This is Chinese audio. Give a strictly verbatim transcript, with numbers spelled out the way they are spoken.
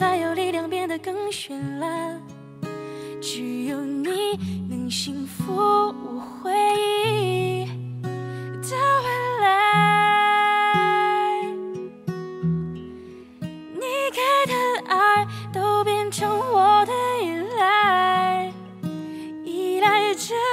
才有力量变得更绚烂。只有你能幸福我回忆的未来。你给的爱都变成我的依赖，依赖着。